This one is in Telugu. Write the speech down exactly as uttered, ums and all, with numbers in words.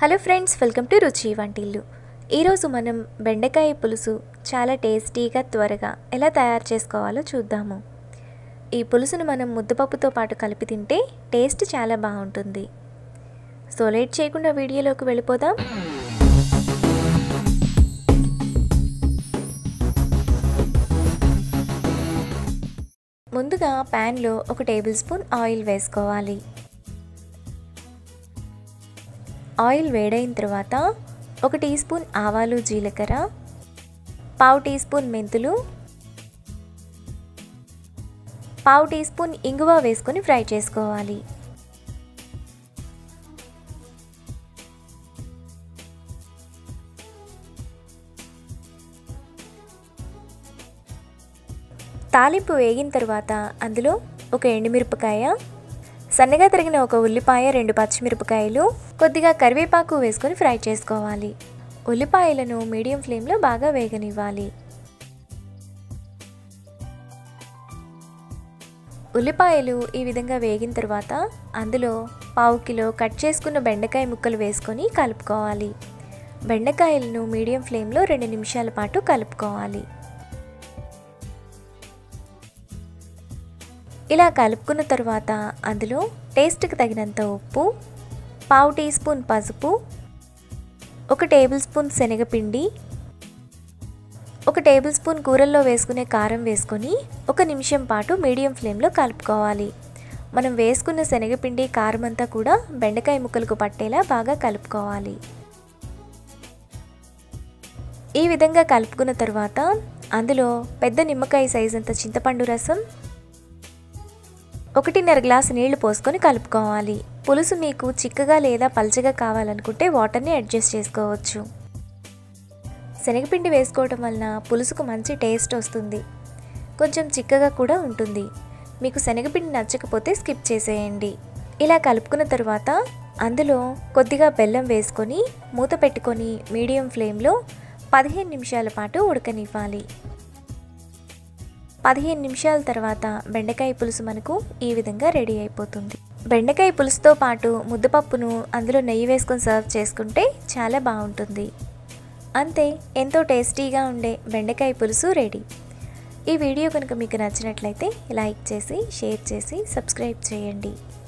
హలో ఫ్రెండ్స్, వెల్కమ్ టు రుచి వంటిల్లు. ఈరోజు మనం బెండకాయ పులుసు చాలా టేస్టీగా త్వరగా ఎలా తయారు చేసుకోవాలో చూద్దాము. ఈ పులుసును మనం ముద్దపప్పుతో పాటు కలిపి తింటే టేస్ట్ చాలా బాగుంటుంది. సో లేట్ చేయకుండా వీడియోలోకి వెళ్ళిపోదాం. ముందుగా ప్యాన్లో ఒక టేబుల్ స్పూన్ ఆయిల్ వేసుకోవాలి. ఆయిల్ వేడైన తర్వాత ఒక టీ స్పూన్ ఆవాలు జీలకర్ర, పావు టీ స్పూన్ మెంతులు, పావు టీ స్పూన్ ఇంగువ వేసుకొని ఫ్రై చేసుకోవాలి. తాలింపు వేగిన తర్వాత అందులో ఒక ఎండుమిరపకాయ, సన్నగా తరిగిన ఒక ఉల్లిపాయ, రెండు పచ్చిమిరపకాయలు, కొద్దిగా కరివేపాకు వేసుకొని ఫ్రై చేసుకోవాలి. ఉల్లిపాయలను మీడియం ఫ్లేమ్లో బాగా వేగనివ్వాలి. ఉల్లిపాయలు ఈ విధంగా వేగిన తర్వాత అందులో పావు కిలో కట్ చేసుకున్న బెండకాయ ముక్కలు వేసుకొని కలుపుకోవాలి. బెండకాయలను మీడియం ఫ్లేమ్లో రెండు నిమిషాల పాటు కలుపుకోవాలి. ఇలా కలుపుకున్న తర్వాత అందులో టేస్ట్కి తగినంత ఉప్పు, పావు టీ స్పూన్ పసుపు, ఒక టేబుల్ స్పూన్ శనగపిండి, ఒక టేబుల్ స్పూన్ కూరల్లో వేసుకునే కారం వేసుకొని ఒక నిమిషం పాటు మీడియం ఫ్లేమ్లో కలుపుకోవాలి. మనం వేసుకున్న శనగపిండి కారం అంతా కూడా బెండకాయ ముక్కలకు పట్టేలా బాగా కలుపుకోవాలి. ఈ విధంగా కలుపుకున్న తర్వాత అందులో పెద్ద నిమ్మకాయ సైజ్ అంత చింతపండు రసం, ఒకటిన్నర గ్లాసు నీళ్లు పోసుకొని కలుపుకోవాలి. పులుసు మీకు చిక్కగా లేదా పల్చగా కావాలనుకుంటే వాటర్ని అడ్జస్ట్ చేసుకోవచ్చు. శనగపిండి వేసుకోవటం వలన పులుసుకు మంచి టేస్ట్ వస్తుంది, కొంచెం చిక్కగా కూడా ఉంటుంది. మీకు శనగపిండి నచ్చకపోతే స్కిప్ చేసేయండి. ఇలా కలుపుకున్న తర్వాత అందులో కొద్దిగా బెల్లం వేసుకొని మూత పెట్టుకొని మీడియం ఫ్లేమ్లో పదిహేను నిమిషాల పాటు ఉడకనివ్వాలి. పదిహేను నిమిషాల తర్వాత బెండకాయ పులుసు మనకు ఈ విధంగా రెడీ అయిపోతుంది. బెండకాయ పులుసుతో పాటు ముద్దపప్పును అందులో నెయ్యి వేసుకొని సర్వ్ చేసుకుంటే చాలా బాగుంటుంది. అంతే, ఎంతో టేస్టీగా ఉండే బెండకాయ పులుసు రెడీ. ఈ వీడియో కనుక మీకు నచ్చినట్లయితే లైక్ చేసి, షేర్ చేసి, సబ్స్క్రైబ్ చేయండి.